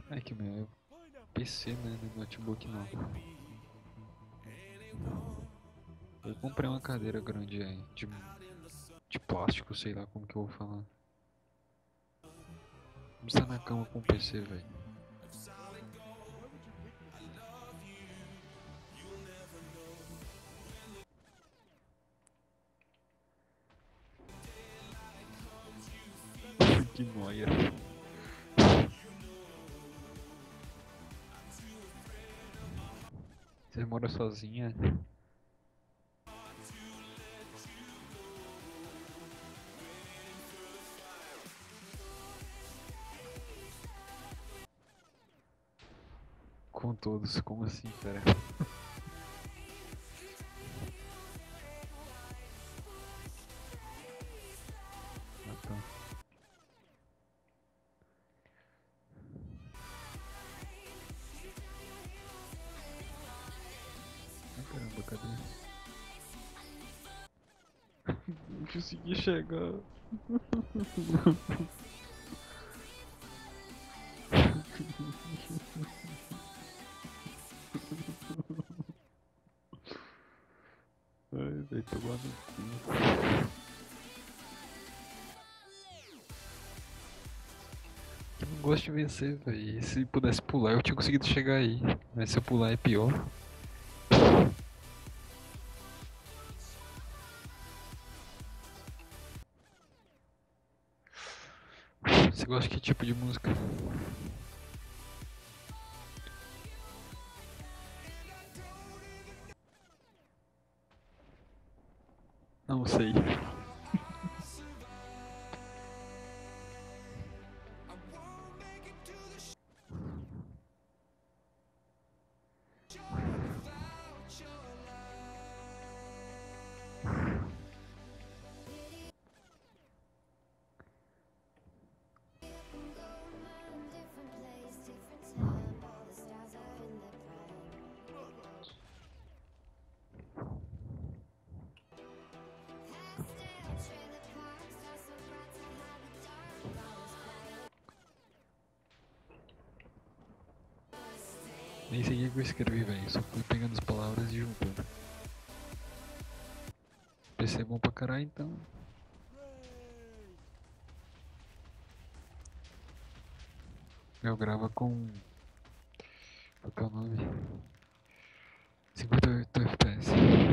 É que meu, é PC, né? Não é notebook não. Eu comprei uma cadeira grande aí, de plástico, sei lá como que eu vou falar. Vamos estar na cama com o PC, velho. Que noia. Você mora sozinha? Com todos, como assim, cara? Ah, tá. Ai, caramba, cadê? Não consegui chegar. Ai, vai tomar no cu. Eu não gosto de vencer, velho. Se pudesse pular, eu tinha conseguido chegar aí. Mas se eu pular é pior. Você gosta de que tipo de música? Não sei. Nem sei o que eu escrevi, velho. Só fui pegando as palavras e juntando. PC é bom pra caralho, então. Eu gravo com. Qual que é o nome? 58 FPS.